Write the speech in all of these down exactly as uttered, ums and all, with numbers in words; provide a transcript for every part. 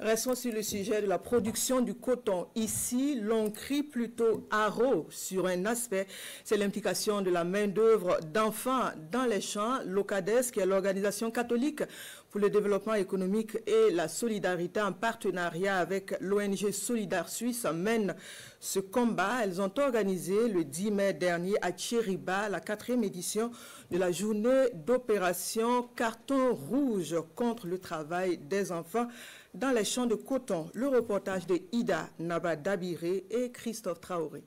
Restons sur le sujet de la production du coton. Ici, l'on crie plutôt haro sur un aspect, c'est l'implication de la main-d'œuvre d'enfants dans les champs. L'Ocades, qui est l'organisation catholique pour le développement économique et la solidarité en partenariat avec l'O N G Solidar Suisse, mène ce combat. Elles ont organisé le dix mai dernier à Tchériba la quatrième édition de la journée d'opération Carton Rouge contre le travail des enfants dans les champs de coton. Le reportage de Ida Nabadabiré et Christophe Traoré.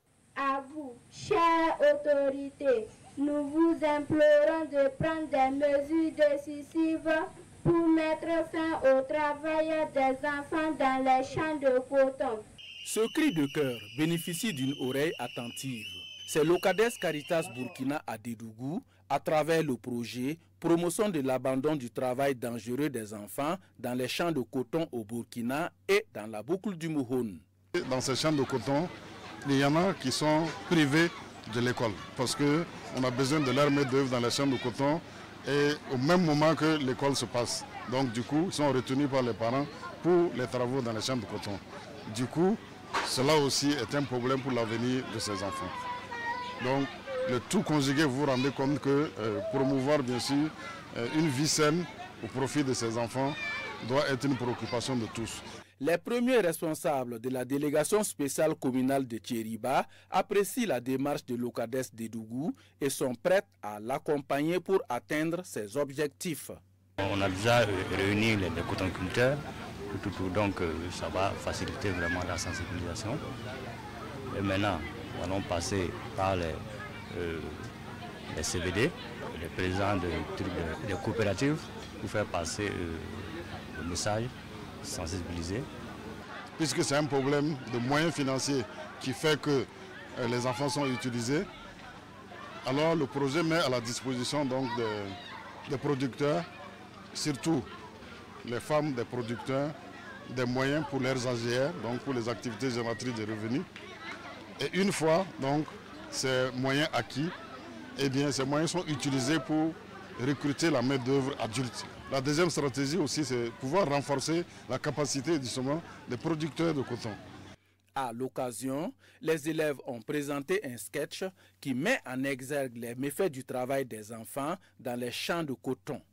À vous, chères autorités, nous vous implorons de prendre des mesures décisives pour mettre fin au travail des enfants dans les champs de coton. Ce cri de cœur bénéficie d'une oreille attentive. C'est l'Ocades Caritas Burkina à Dédougou, à travers le projet Promotion de l'abandon du travail dangereux des enfants dans les champs de coton au Burkina et dans la boucle du Mouhoun. Dans ces champs de coton, il y en a qui sont privés de l'école parce qu'on a besoin de leur main-d'œuvre dans les champs de coton et au même moment que l'école se passe. Donc du coup, ils sont retenus par les parents pour les travaux dans les champs de coton. Du coup, cela aussi est un problème pour l'avenir de ces enfants. Donc, le tout conjugué, vous vous rendez compte que euh, promouvoir bien sûr euh, une vie saine au profit de ces enfants doit être une préoccupation de tous. Les premiers responsables de la délégation spéciale communale de Tchériba apprécient la démarche de l'Ocades Dédougou et sont prêts à l'accompagner pour atteindre ses objectifs. On a déjà réuni les, les cotonculteurs, tout, tout, donc euh, ça va faciliter vraiment la sensibilisation. Et maintenant, nous allons passer par les, euh, les C V D, les présidents de, de, de coopératives, pour faire passer euh, le message, sensibiliser. Puisque c'est un problème de moyens financiers qui fait que euh, les enfants sont utilisés, alors le projet met à la disposition donc des, des producteurs, surtout les femmes des producteurs, des moyens pour leurs A G R, donc pour les activités génératrices de revenus. Et une fois donc ces moyens acquis, eh bien, ces moyens sont utilisés pour recruter la main-d'œuvre adulte. La deuxième stratégie aussi, c'est pouvoir renforcer la capacité justement des producteurs de coton. À l'occasion, les élèves ont présenté un sketch qui met en exergue les méfaits du travail des enfants dans les champs de coton.